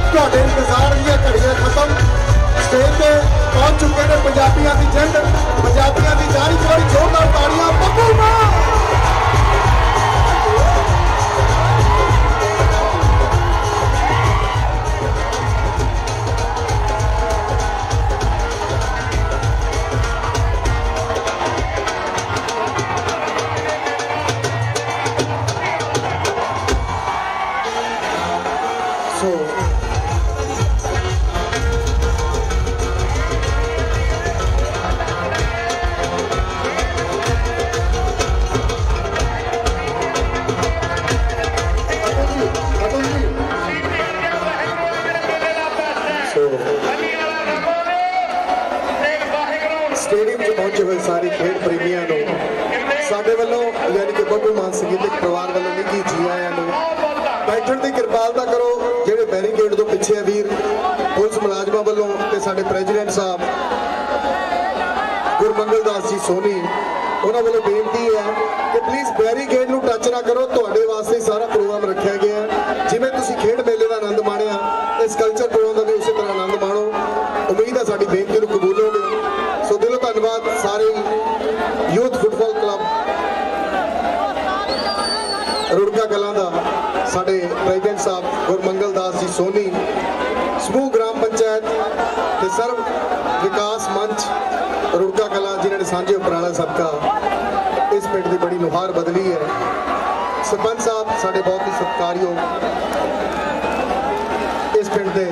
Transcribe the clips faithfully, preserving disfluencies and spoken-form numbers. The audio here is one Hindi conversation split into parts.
ਤੁਹਾਡੇ ਇੰਤਜ਼ਾਰ ਦੀਆਂ ਘੜੀਆਂ खत्म स्टेज पे पहुंच चुके हैं पंजाबियों की जिंद पंजाबियों की जान थोड़ी जोरदार ताड़ियां बब्बू मां स्टेडियम च पहुंचे हुए सारे खेड प्रेमियों को साडे वालों यानी कि बब्बू मान संगीतक परिवार वालों निੱਘੀ जी आयां नूं बैठण दी किरपालता करो जिहड़े बैरीकेड तो पिछे है वीर पुलिस मुलाजमां वालों ते साडे प्रेजिडेंट साहब गुरमंगल दास जी सोनी उन्हां वालों बेनती है कि प्लीज़ बैरीकेड नूं टच ना करो तुहाडे वास्ते सारा प्रोग्राम रखा गया है जिवें तुसीं खेड मेले दा आनंद माणिया इस कल्चर प्रोग्राम दा भी उसी तरह आनंद माणो उम्मीद है साडी बेनती नूं कबूलोगे सो दिलों धन्यवाद सारे youth football club Rurka Kalan दा साडे प्रेजिडेंट साहब गुरमंगल दास जी सोनी समूह ग्राम पंचायत ते सर्व विकास मंच रुड़का कलां जिन्होंने सांझे उपराला सबका इस पिंड की बड़ी नुहार बदली है सरपंच साहब साडे बहुत ही सत्कारयोग इस पिंड के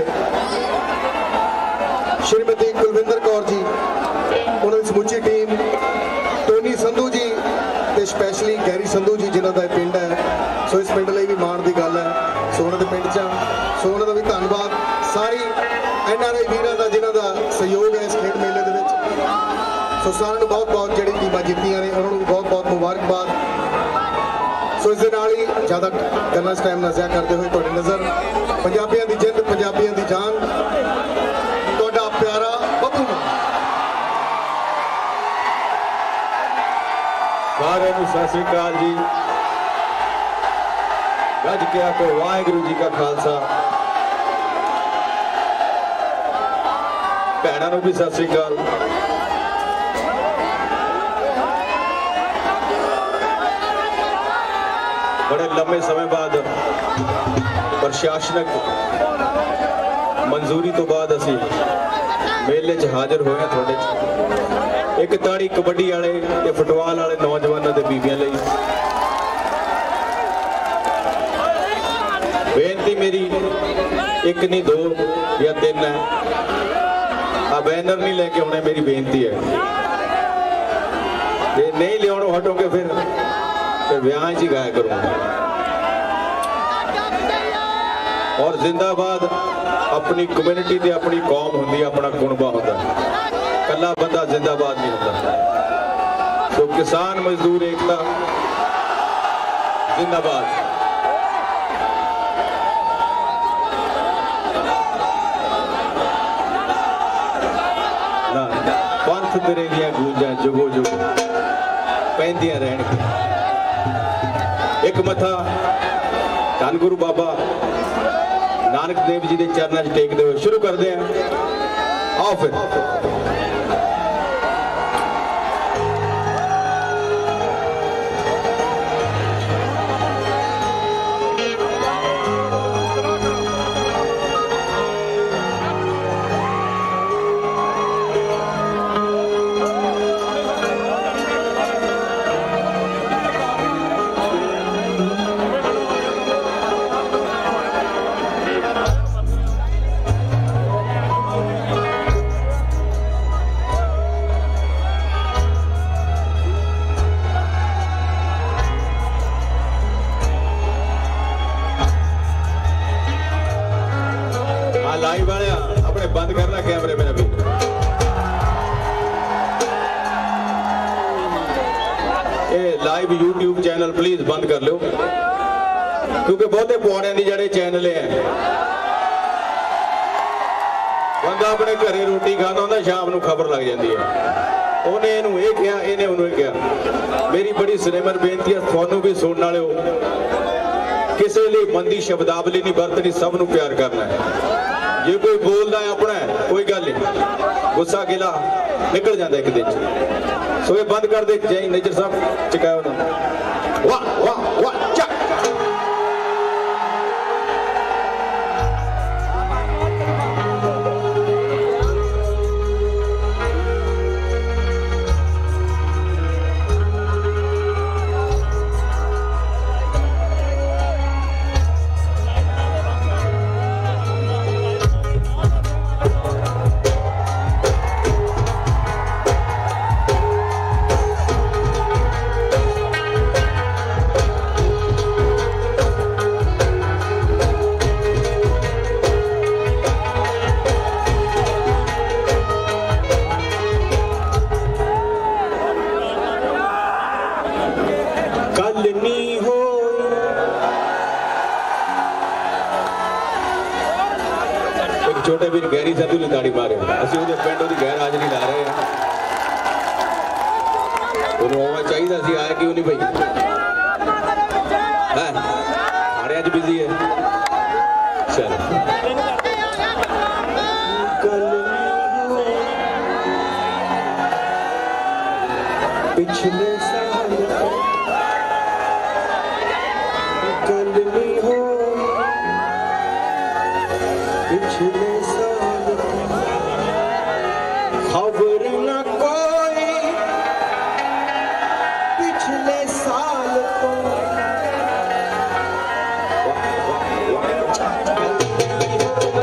श्रीमती कुलविंदर कौर जी उन्होंने समूची टीम टोनी संधू जी ते स्पैशली गैरी संधू जी जिन्हों का पिंड है सो इस पिंड लिए भी माण की गल है सो उन्होंने पिंड च सो उन्होंने भी धन्यवाद सारी एन आर आई वीरों का जिन्हों का सहयोग है इस खेड मेले के सो सारे बहुत बहुत जी टीम जीतियां ने उन्होंने भी बहुत बहुत मुबारकबाद सो इस ही ज़्यादा गल्लां इस टाइम ना ज़ाया करते हुए तुहाडी नज़र पंजाबियों की जिंद पंजाबियों की जान तुहाडा प्यारा बब्बू मां सारे सत श्री अकाल जी गज के आखो वाहिगुरू जी का खालसा भैणों नूं भी सत श्री अकाल बड़े लंबे समय बाद प्रशासनिक मंजूरी तो बाद असी मेले च हाजिर होए थोड़े एक ताड़ी कबड्डी वाले ते फुटबाल वाले नौजवानों ते बीबियां लई बेनती मेरी एक नहीं दो या तीन है आ बैनर नहीं लेके आने मेरी बेनती है जे नहीं लिया हटोगे फिर तो ब्याह ही गाया करूंगा और जिंदाबाद अपनी कम्युनिटी ते अपनी कौम होंदी अपना कुणबा होता कला बंदा जिंदाबाद नहीं होता तो किसान मजदूर एकता जिंदाबाद ना पंथ तेरे दियां गूंजा जुगो जुग पैंदियां रहन एक मथा धन गुरु बाबा नानक देव जी के चरणों च टेकते हुए शुरू करते हैं आओ फिर लाइव वाले अपने बंद करना कैमरे में अभी ये लाइव यूट्यूब चैनल प्लीज बंद कर लो क्योंकि बहुते पुआड़े की जड़े चैनल हैं बंदा अपने घरे रोटी खाता होंगे शाम को खबर लग जाती है उन्हें इनू ये कहा इन्हें उन्होंने कहा मेरी बड़ी सिनेमर बेनती है थानू भी सुनने वाले हो कि किसी लिए मंदी शब्दावली नहीं बरतनी, सब नूं प्यार करना है। जे कोई बोलता है अपना है, कोई गल नहीं, गुस्सा गिला निकल जाता एक दिन च। सो ये बंद कर दे। जय नेजर साहब चकाओ ना, वाह वाह वाह चक। छोटे वीर गैरी संधू ने ताड़ी मारे, असं वो पिंड वो गैर हाजरी ला रहे हैं। आना चाहिए सी, आया क्यों नहीं भाई? है थाने अच बिजी है। चलो पिछले साल कल नहीं हो, पिछले साल खबर न कोई, पिछले साल को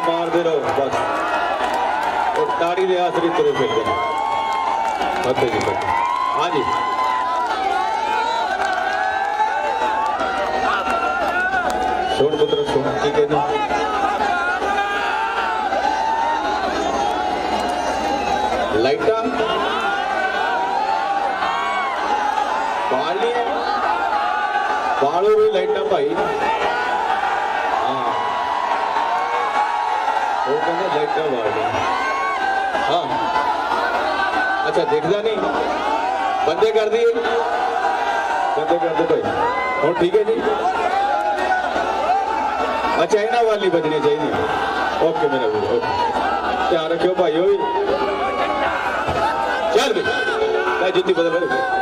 मारते रहो बस, और ताड़ी के आसरे तुरे फिरते हैं। फतेह जी फतेह। हाँ जी सुन पुत्र सुन की कहना, लाइटा पाली पालो भी लाइटा भाई। हाँ वो कहते लाइटा वाली। हाँ अच्छा देखता नहीं, बंदे कर दिए, बंदे कर दे भाई हूँ ठीक है जी। अच्छा इन्हों वाली बजनी चाहिए। ओके मेरा भी ओके, ध्यान रखियो भाई। हो चल भाई जुत्ती बदल बदल।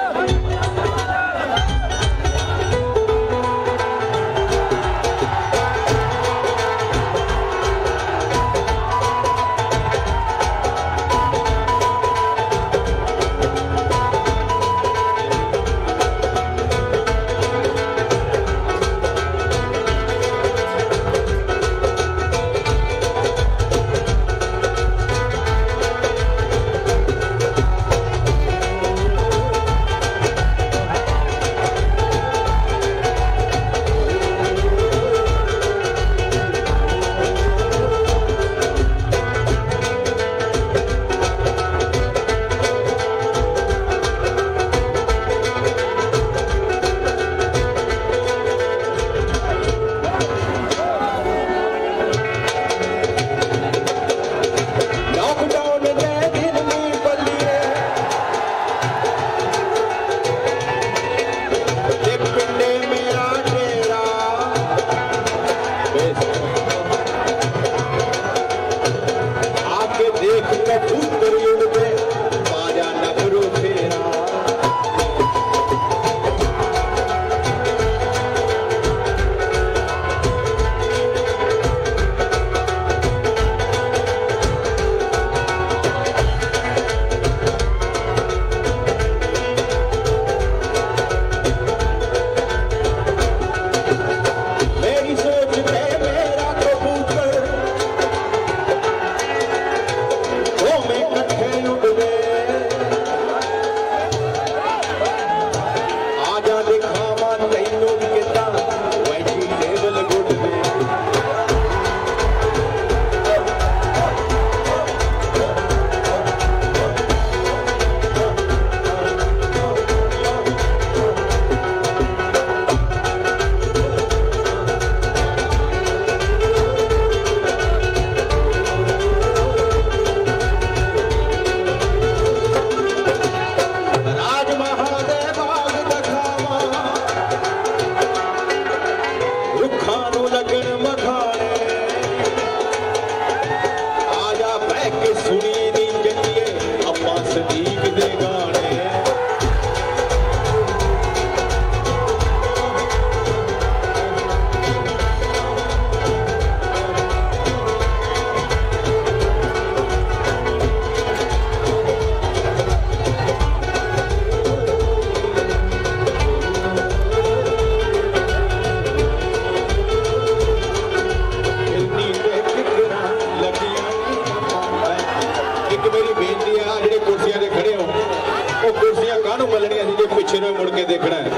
पिछे ने मुड़ के देखना है,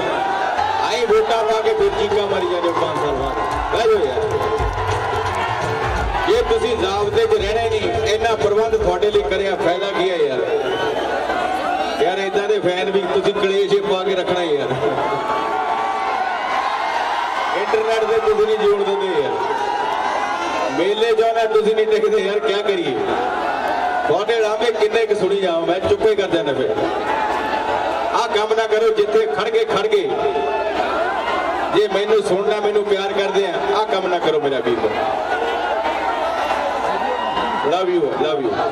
आई वोटा पा के फिर चीका मारी जाने पांच साल बाद। बह जाओ यार, ये तुसी जाबते च रहने नहीं, इन्ना प्रबंध थोड़े लिए करिया फायदा की है यार। यार इदा दे फैन भी तुसी कलेश पा के रखना है यार, इंटरनेट से तुसी नहीं जोड़ देते यार, मेले जाना तुसी नहीं टिकते यार, क्या करिए। थोड़े रामे किन्ने क सुनी जाओ, मैं चुप्पे कर देना फिर। आ काम ना करो जिथे खड़ गए खड़ गए, जे मैनू सुनना मैनू प्यार करते हैं, आ काम ना करो मेरा वीर। Love you love you.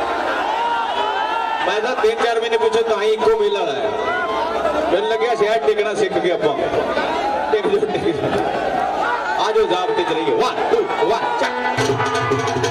मैं तो तीन चार महीने पूछो तो इको मेला लाया, मैंने लगे शायद टिकना सीख गए आप। टिक जो टिक आज जाबते च रहिए। वन टू वन चक।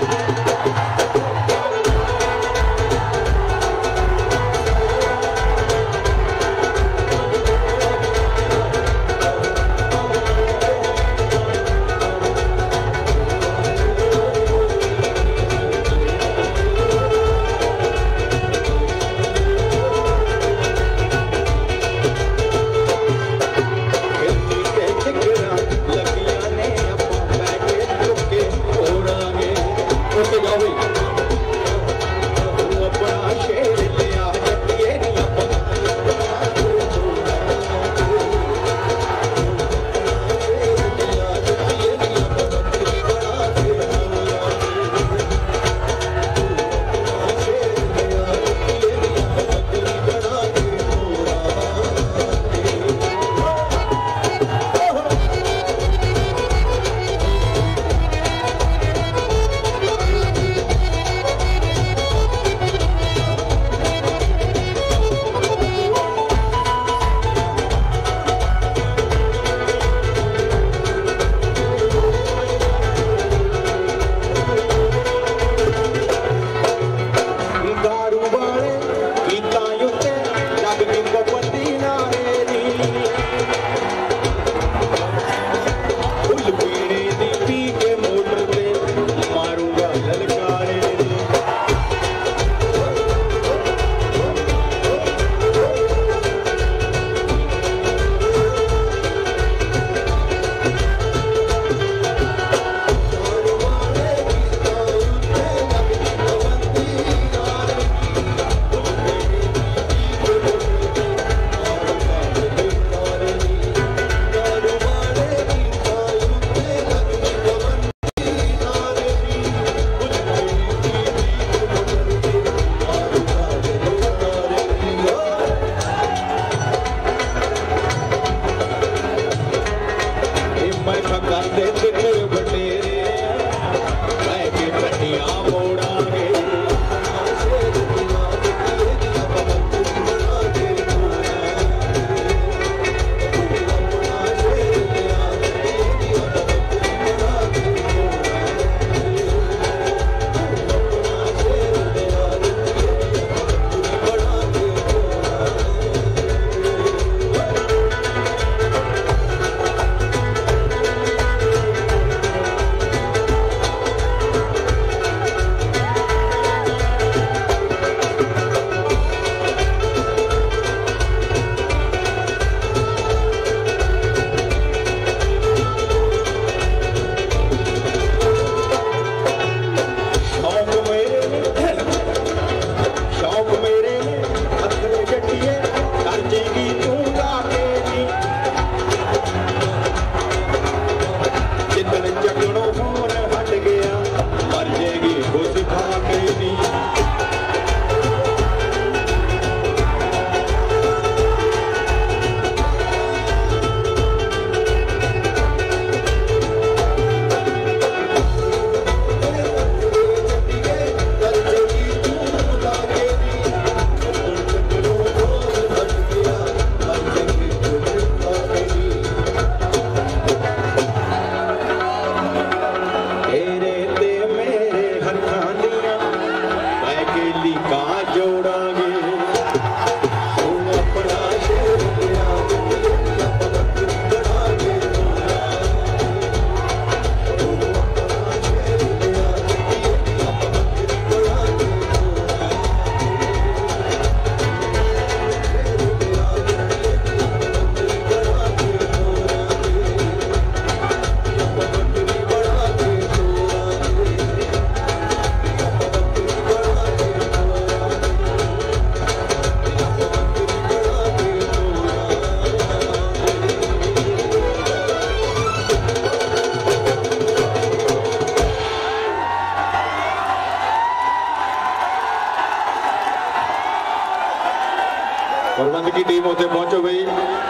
प्रबंध की टीम होते पहुंचो भाई।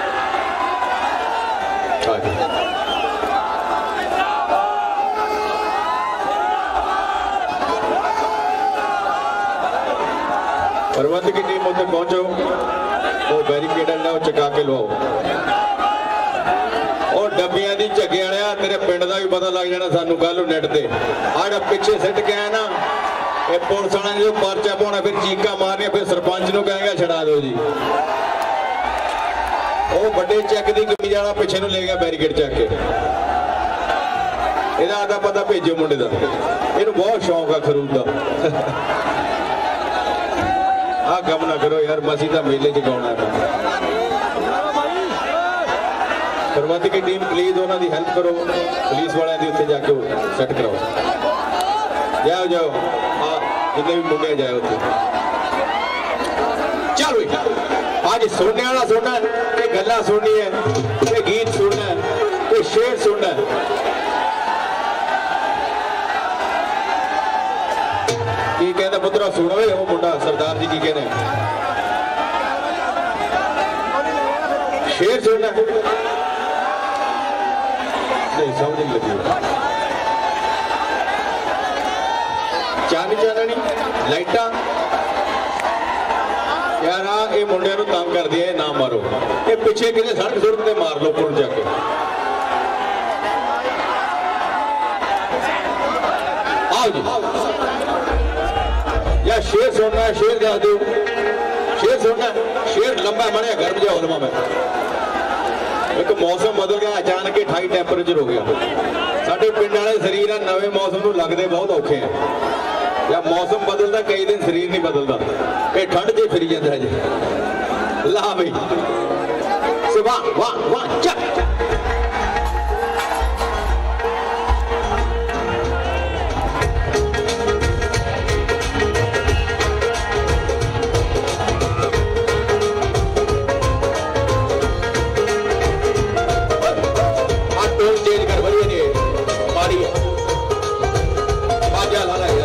प्रबंध की टीम होते पहुंचो, वो बैरिकेड लो चका के लो और डब्बियां दी झगे वालिया तेरे पिंड का भी पता लग जाना सानू कल नेट ते आड़ पिछे सिट के आया ना ये पुलिस वाले जो पर्चा पाना फिर चीका मारनिया फिर सरपंच नूं कहेगा छड़ा दो जी। वो बड़े चेक की कमीज वाला पिछे नूं ले गया बैरिकेड चक के ਇਹਦਾ ਆਦਾ पता भेजो मुंडे का ਇਹਨੂੰ बहुत शौक है खरूद का। आ कम ना करो यार, मसी का मेले च गाउणा है। प्रबंध की टीम प्लीज उन्होंने हेल्प करो, पुलिस वाले की उत्थे जाके सेट कराओ। जाओ जाओ हाँ जितने भी मुंडे जाओ उत्थे चल भी अज सुनने वाला सुनना ये गल्लां सुननी है ये गीत सुनना है ये शेर सुनना है की कहता पुत्रा सुनो वो मुंडा सरदार जी की कहने शेर सुनना नहीं समझ नहीं लगी चांदी चाननी लाइटा यार ये मुंडिया नूं तंग कर दिया ना मारो ये पिछे किसी सड़क सुड़क ते मार लो पुल जाके आओ जी या शेर सुनना है शेर दस दो शेर सुनना शेर लंबा बने गर्म जा उलमा में एक मौसम बदल गया अचानक ही अठाई टैंपरेचर हो गया साडे पिंड वाले शरीर है नवे मौसम नूं लगदे बहुत औखे हैं या मौसम बदलता कई दिन शरीर नहीं बदलता ये ठंड च फिरी जाता जी ला बई वाह वाह वाह चक चेंज कर बढ़िया नहीं माड़ी बाजा ला यार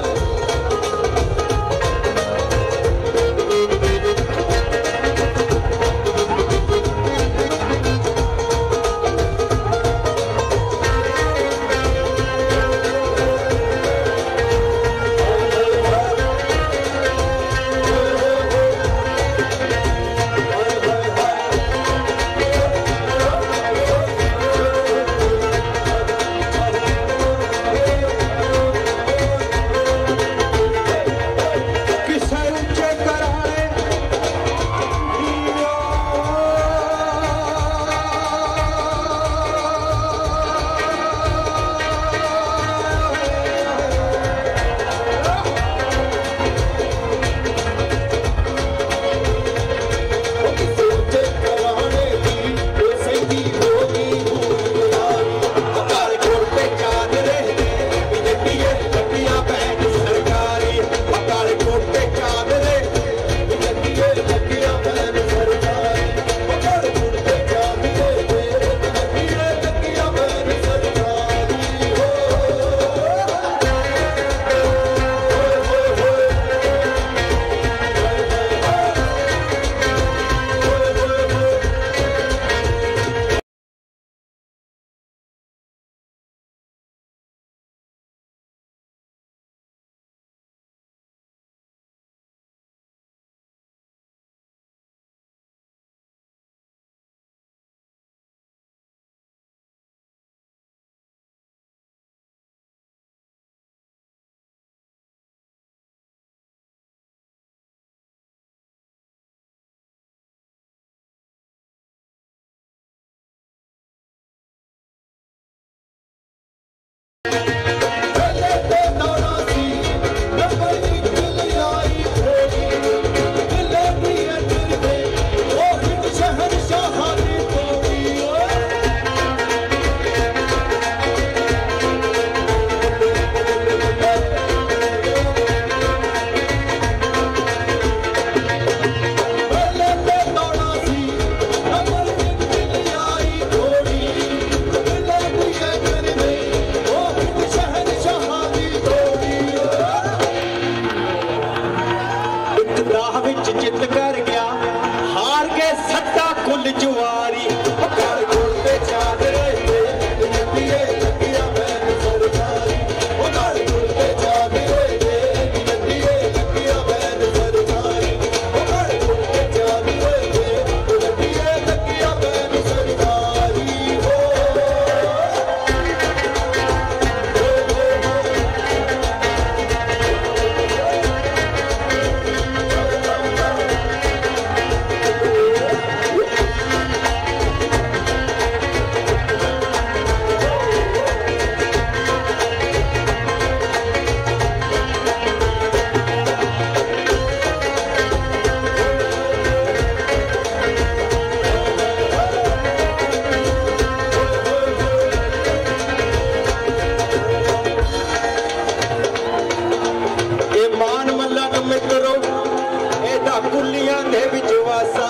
मित्रो एदा कुलियां दे विच वासा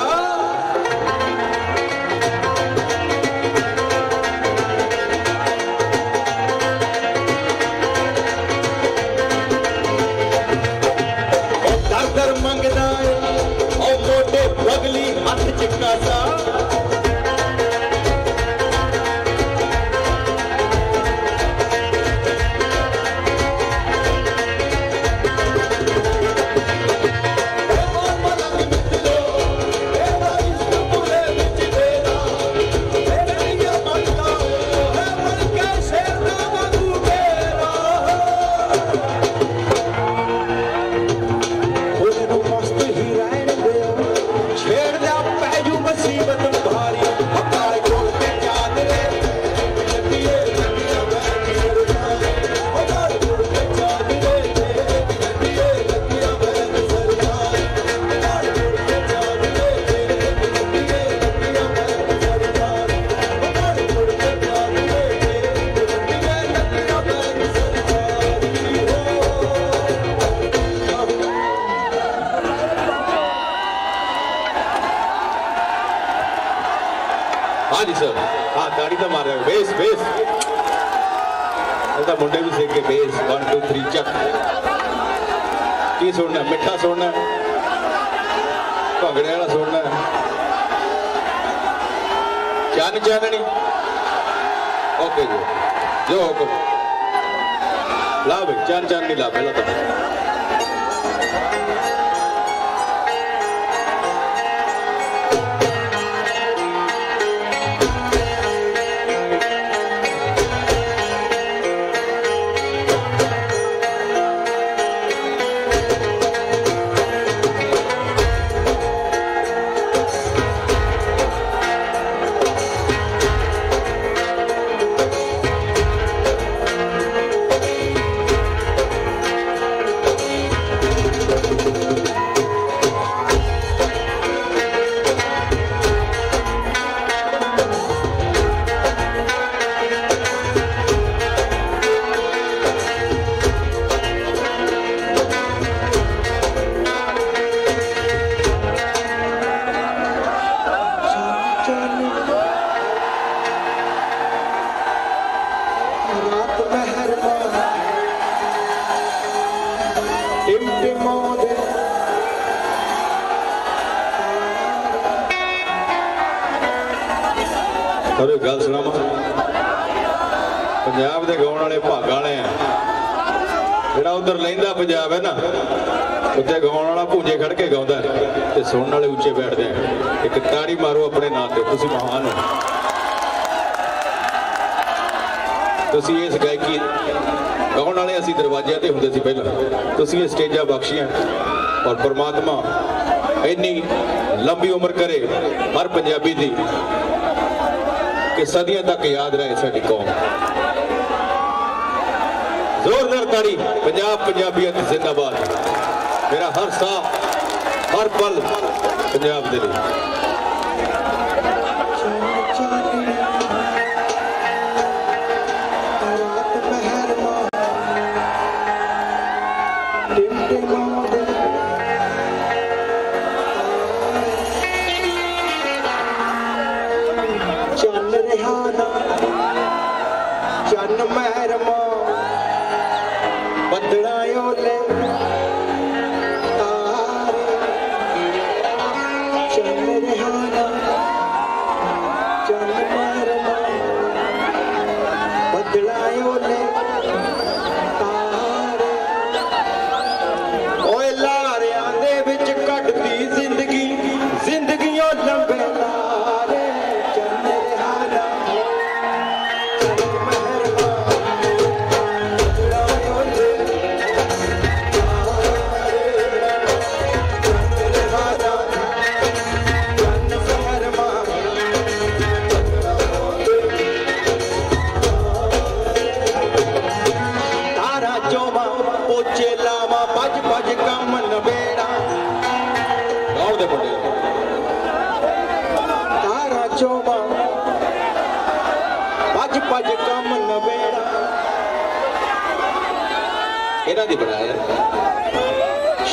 दर दर मंगदा ओ मोटे बगली हथ चिकासा हाँ जी सर हाँ ताड़ी तो मार रहे हो बेस बेस तो मुंडे भी सीख के बेस वन टू थ्री चक की सुनना मिठा सुनना भंगड़े वाला सुनना चन चाननी ओके जी जो हुक्म ला भाई चन चाननी ला पहला तो अरे गल सुनावा पंजाब के गाने वाले भाग वाले हैं जोड़ा उधर लहिंदा पंजाब है ना उत्ते गाने वाला भूंजे खड़ के गाँदा है सुनने वाले उच्चे बैठते हैं एक ताड़ी मारो अपने नाम से तुसीं महान हो तुसीं इस गायकी गाने वाले असीं दरवाजे ते हुंदे सी पहलां तुसीं ये स्टेजां बख्शियां और परमात्मा इन्नी लंबी उम्र करे हर पंजाबी दी कि सदियों तक याद रहे साडी कौम जोरदार ताड़ी पंजाब पंजाबियत जिंदाबाद मेरा हर साह हर पल पंजाब दे लिए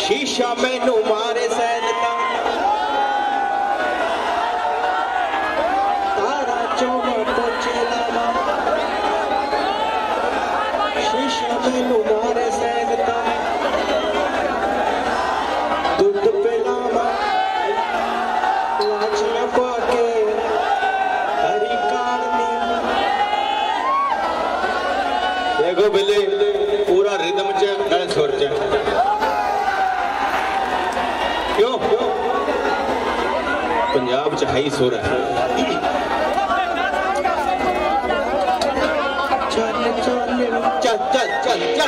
शीशा मैनू मारे सैनता तारा चौमा पोचे लावा शीशा मैनू मारे सैनता दुध पिलावा लाचियां पाके हरी कारनी देखो बिल्ले पूरा रिदम च नाले सुर च क्यों पंजाब च हाई सुर है चल चल चल चल चल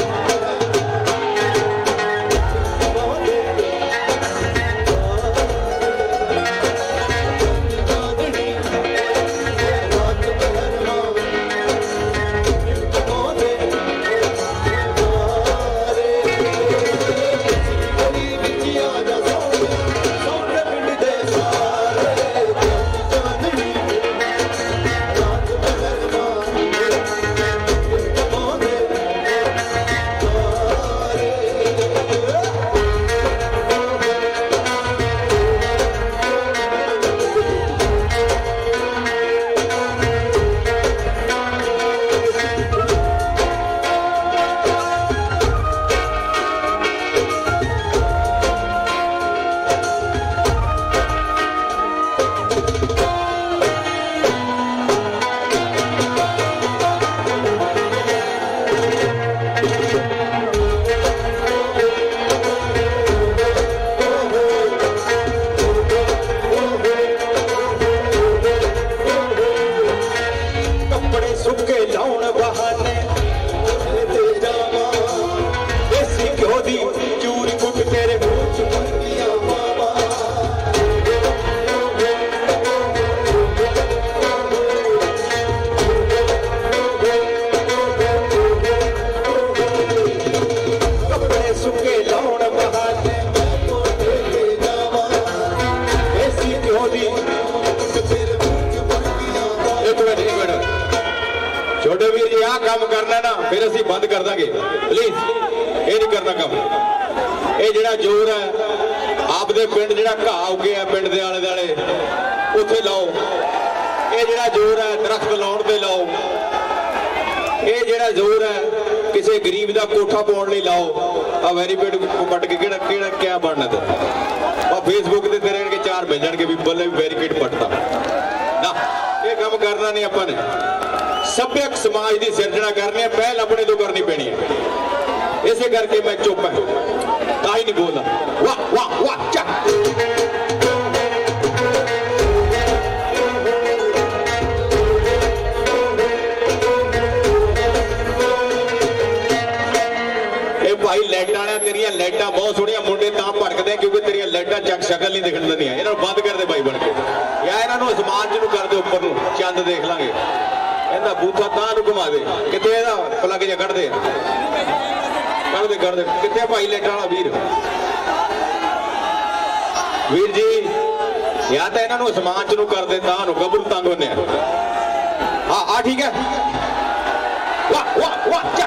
छोटे वीर जी आ काम करना ना फिर असी बंद कर देंगे प्लीज ये नहीं करना काम ये जड़ा जोर है आपदे पिंड जड़ा घाह उगे है पिंड दे आले दुआले उत्थे लाओ ये जड़ा जोर है दरख्त लाउण ते लाओ ये जड़ा जोर है किसी गरीब का कोठा पाउण लई लाओ आ वैरीपेड पट के केड़ा केड़ा क्या बनना ते आ फेसबुक ते तेरे के चार मिल जाणगे भी बल्ले वैरीपेड पटता ना ये काम करना नहीं अपन ने सभ्यक समाज की सिरजना करनी है पहल अपने तो करनी पैनी है इसे करके मैं चुप है ताही नहीं बोलता वाह वाह वाह चा भाई लाइटा ने तेरिया लाइटा बहुत सोहनिया मुंडे तां भड़कदे क्योंकि तेरिया लाइटा चक शकल नहीं दिखण दिंदियां इन्हां बंद कर दे भाई बन के या इन्हां नूं आसमान च नूं कर दे उपर नूं चंद देख लांगे इहदा बूथा तां नूं घुमा दे किते इहदा प्लग जा कढ दे कढ दे कढ दे किते भाई लाइटा वाला वीर वीर जी या तां इन्हां नूं आसमान च नूं कर दे तां नूं गबरू तंग होने हां आ ठीक है वाह वाह वाह चा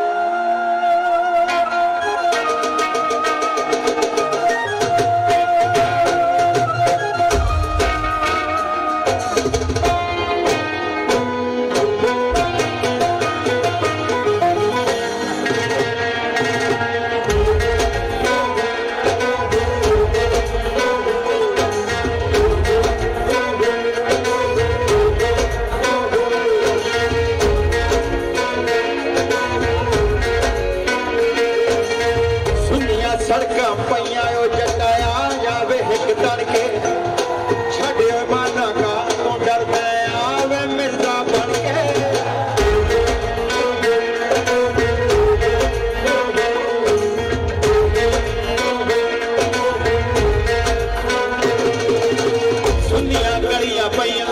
सड़क पैया जटाया जावे हिक तड़के छड़ियो माना का तो डरदा आवे मिर्जा बन के सुनिया गलियां पैया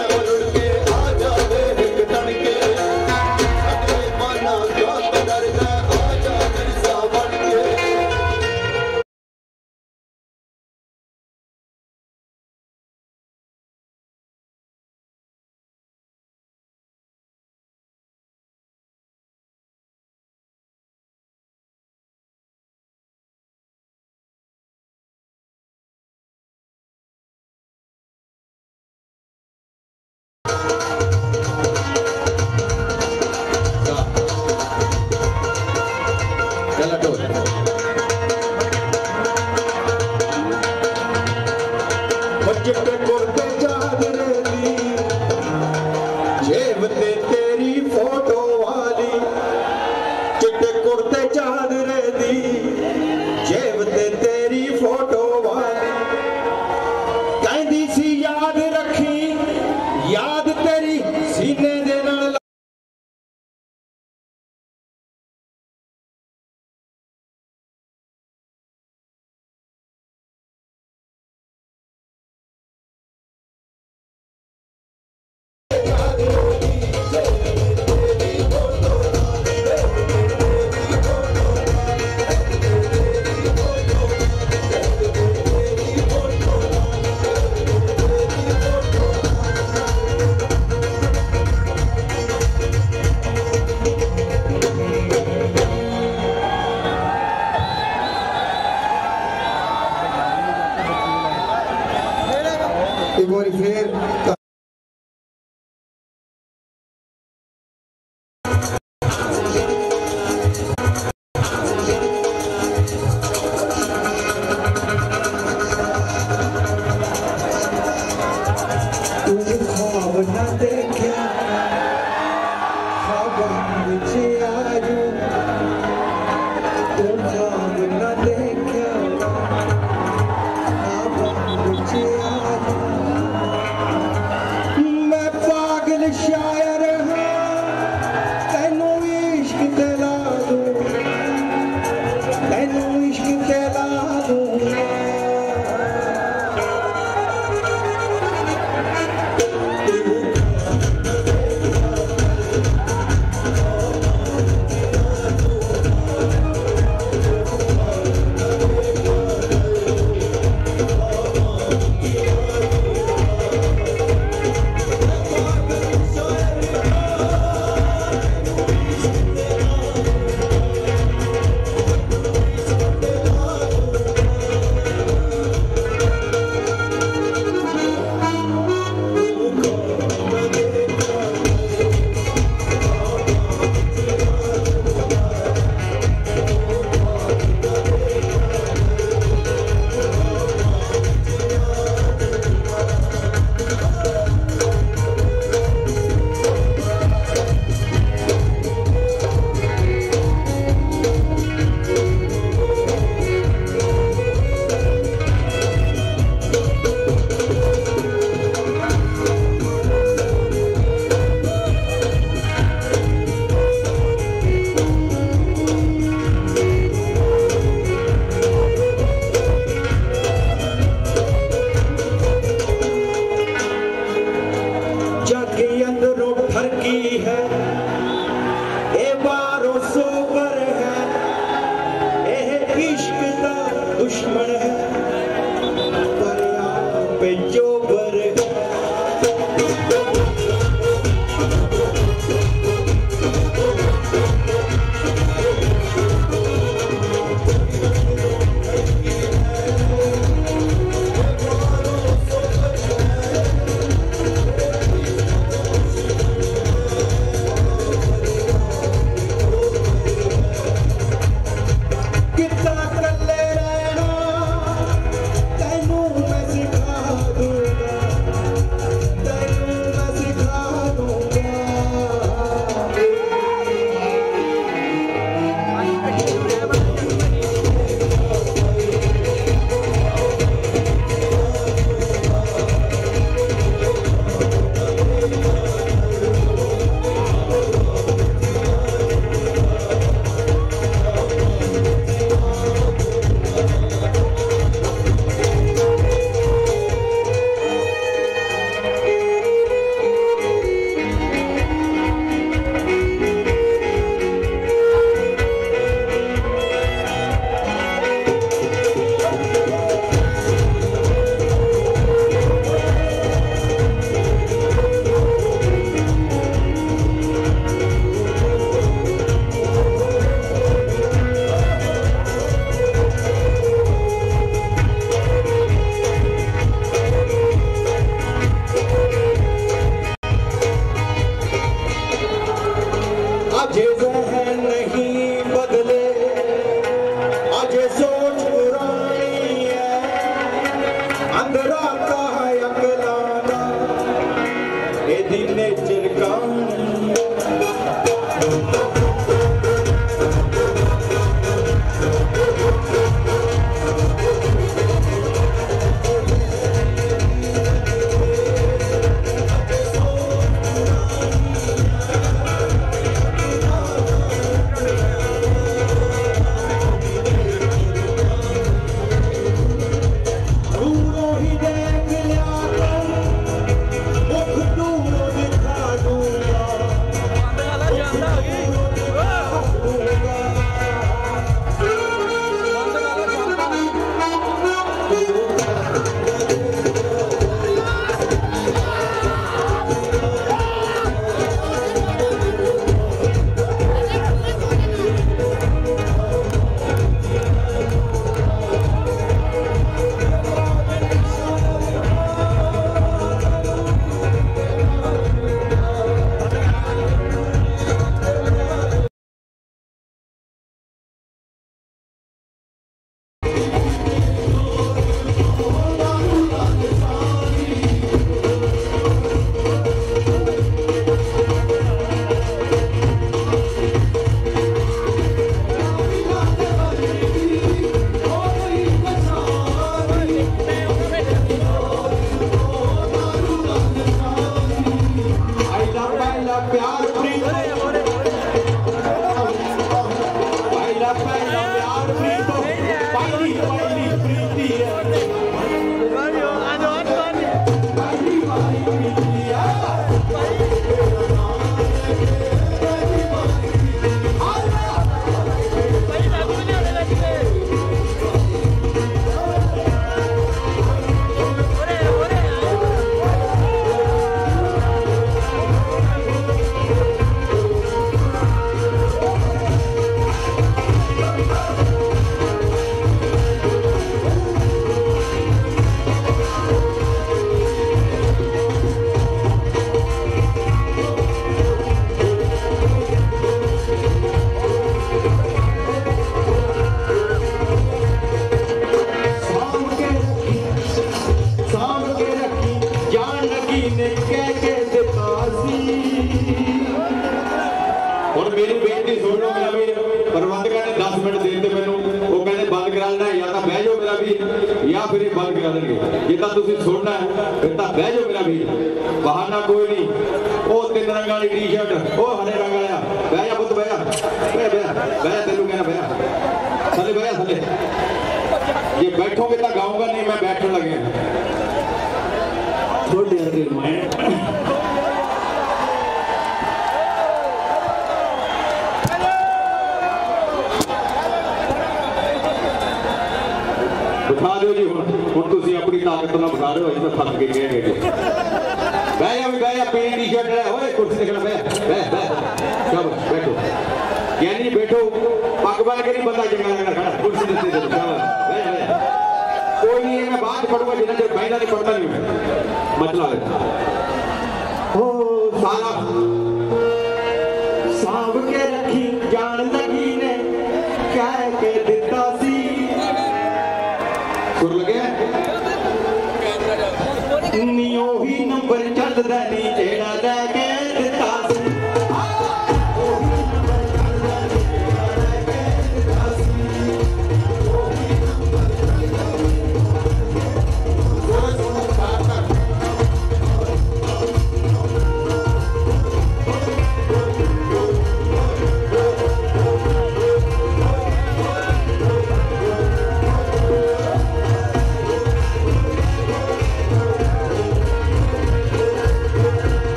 एक बार फिर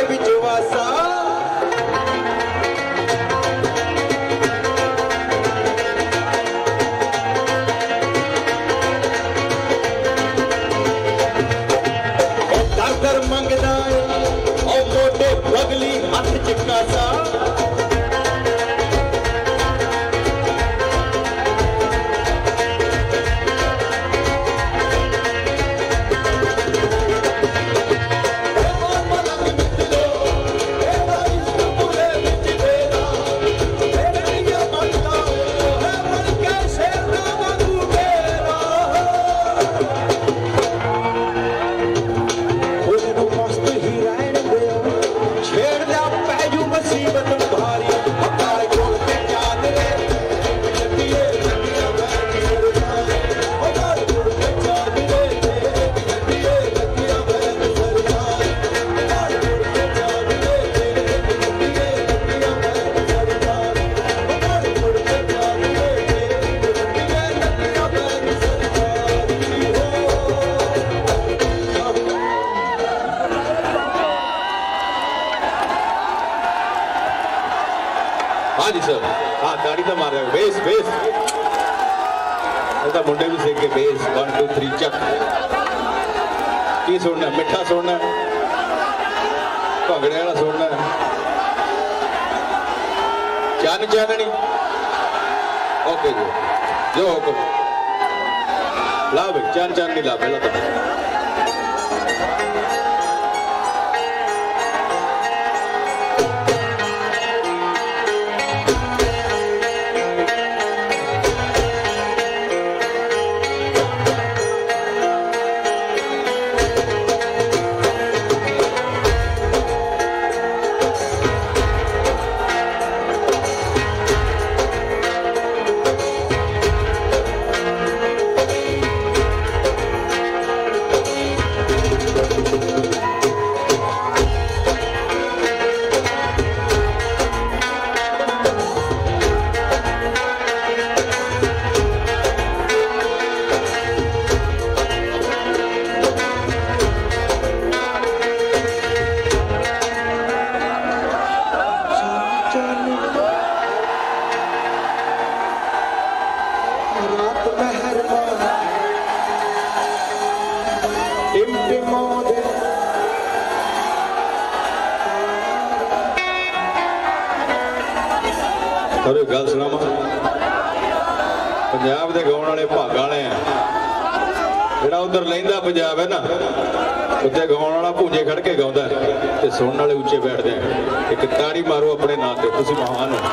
बिचवासा दर मंगदा ओ मोटे बगली हथ चिकासा हाँ जी सर हाँ ताड़ी तो मार रहे हो बेस बेस ऐसा मुंडे भी सीख के बेस वन टू थ्री चक की सुनना मिठा सुनना भंगड़े वाला सुनना चन चाननी ओके जी जो हुक्म ला भाई चन चाननी ला पहला तो अरे गल सुनावा पंजाब के गाने वाले भाग वाले हैं जोड़ा उधर लहिंदा पंजाब है ना उत्ते गाने वाला भूजे खड़ के गाँदा है सुनने वाले उच्चे बैठते हैं एक ताड़ी मारो अपने नाम से तुसी महान हो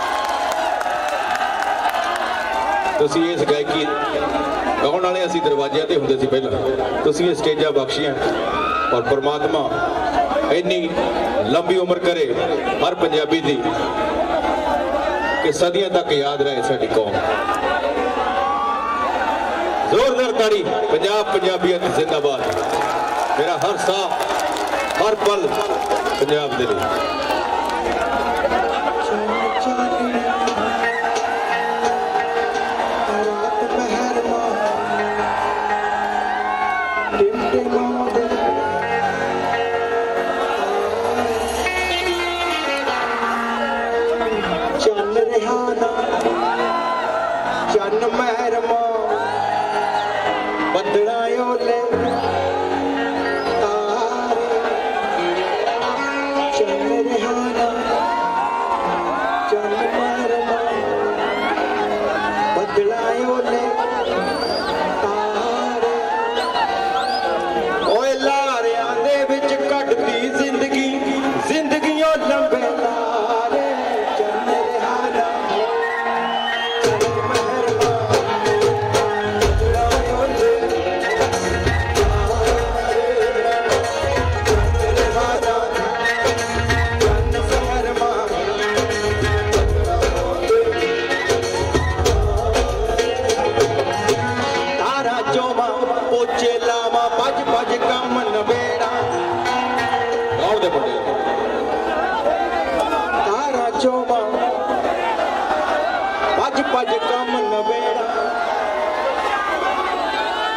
तुसी इस गायकी गाने वाले असी दरवाजे ते हुंदे सी पहला तुसी ये स्टेजा बख्शियां और परमात्मा इन्नी लंबी उम्र करे हर पंजाबी दी कि सदियों तक याद रहे साडी कौम जोरदार ताड़ी पंजाब पंजाबियत जिंदाबाद मेरा हर साह हर पल पंजाब दे लिए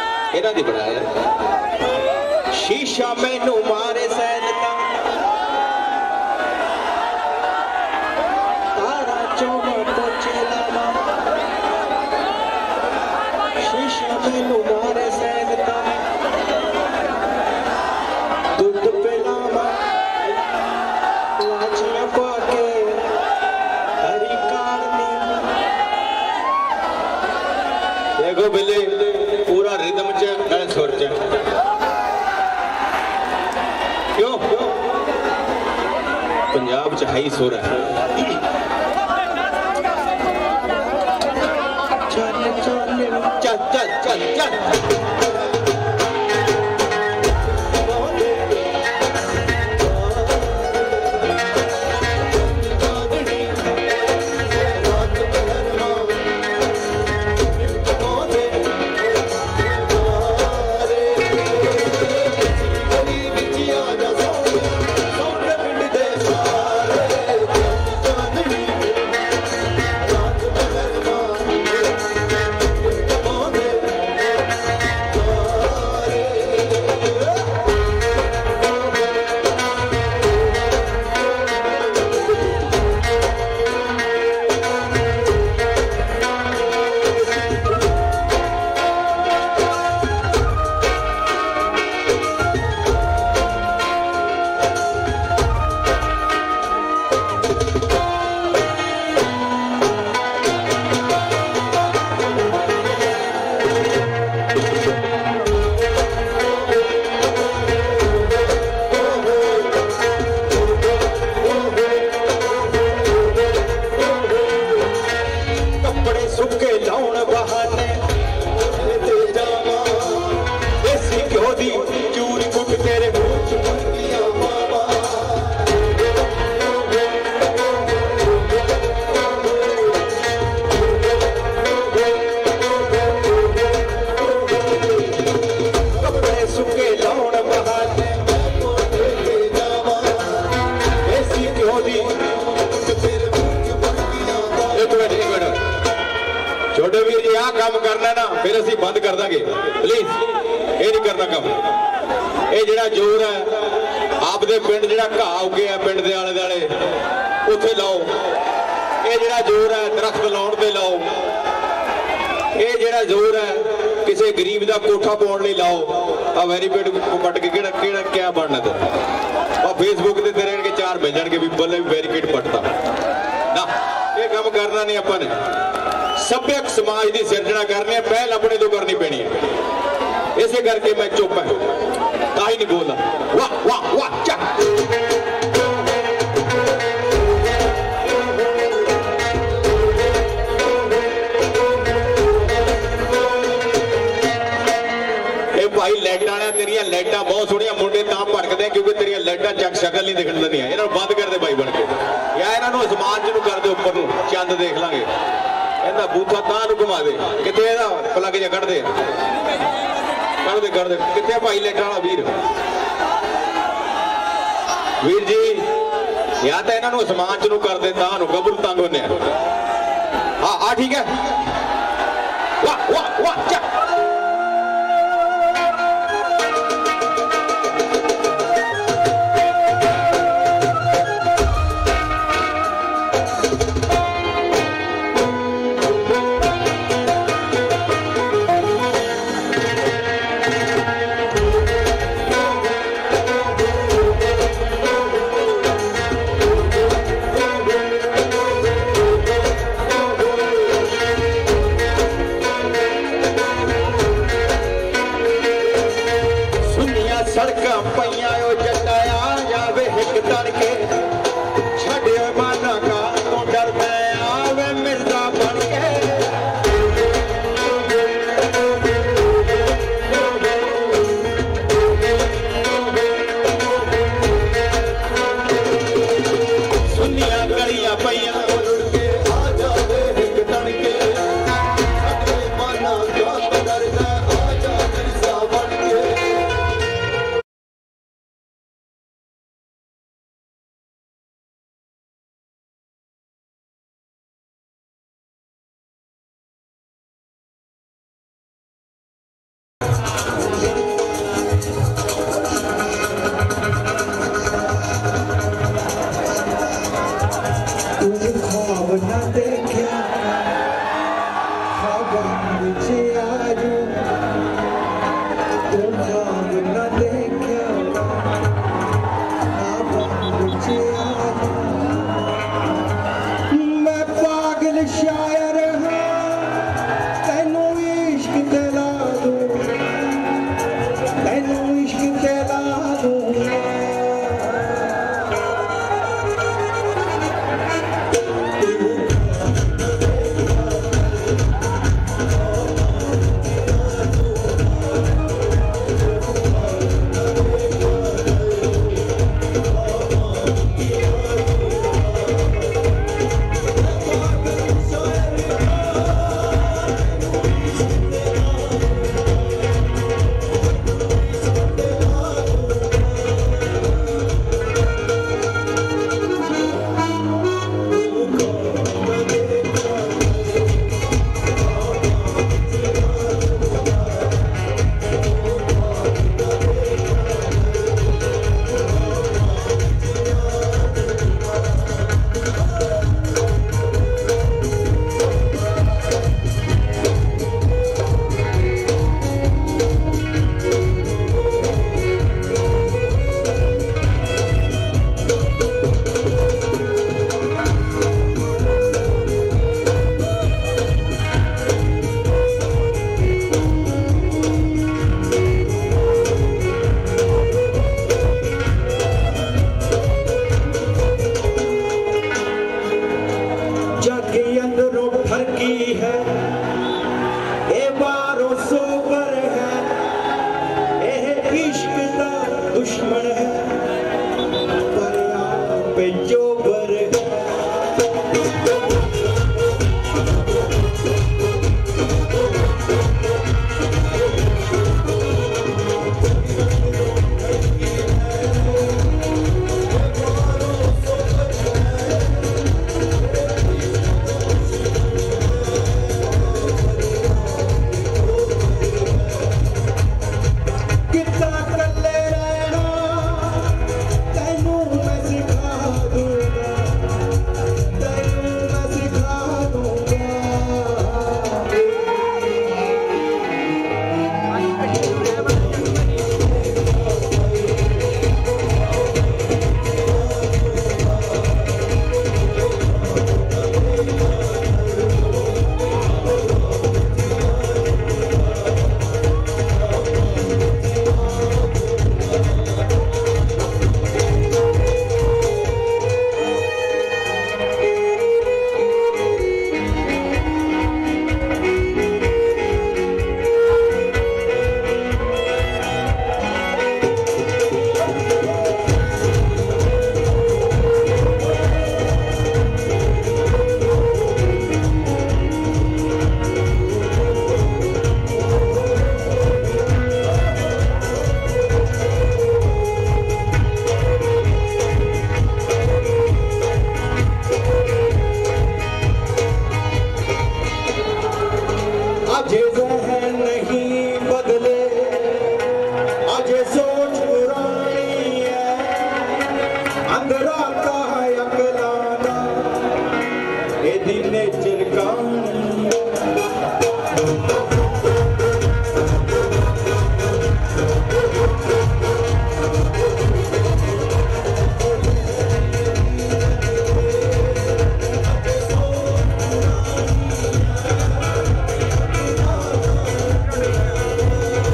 शीशा मैनू मारे सैनता देखो बिल्ले पूरा रिदम च नाले सुर च क्यों पंजाब च हाई सुर है चल चल चल चल छोटे वीर जी आ काम करना ना फिर असी बंद कर देंगे प्लीज ये नहीं करना काम ये जरा जोर है आपदे पिंड जरा घाह उगे है पिंड के आले दुआले उत्थे लाओ ये जरा जोर है दरख्त लाउण ते लाओ ये जरा जोर है किसी गरीब का कोठा पाउण लई लाओ आ वैरीपेड पट के किहड़ा किहड़ा क्या बनना ते और फेसबुक ते तेरे के चार मिल जाणगे भी बल्ले भी बैरीकेड पटता ना ये काम करना नहीं अपन सभ्यक समाज की सिरजना करनी है पहल अपने तो करनी पैनी है इसे करके मैं चुप है ताही नहीं बोलता वाह वाह वाह चक भाई लाइटा ने तेरिया लाइटा बहुत सोहनिया मुंडे तां भड़कदे क्योंकि तेरिया लाइटा चक शकल नहीं दिखण दिंदियां इन्हां नूं बंद कर दे भाई बन के या इन्हां नूं आसमान च नूं कर दे उपर नूं चंद देख लांगे इहदा बूथा तां नूं घुमा दे किते इहदा प्लग जा कढ दे कढ दे कढ दे किते भाई लाइटा वाला वीर वीर जी या तां इन्हां नूं आसमान च नूं कर दे तां नूं गबरू तंग होने हां हां ठीक है वाह वाह वाह चक सड़क पैया जटाया जावे हिक तड़के छड़ियो माना का तो डरदा आवे मिर्जा बन के सुनिया गलियां पैया पे चोबर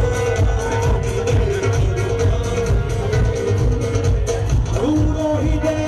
he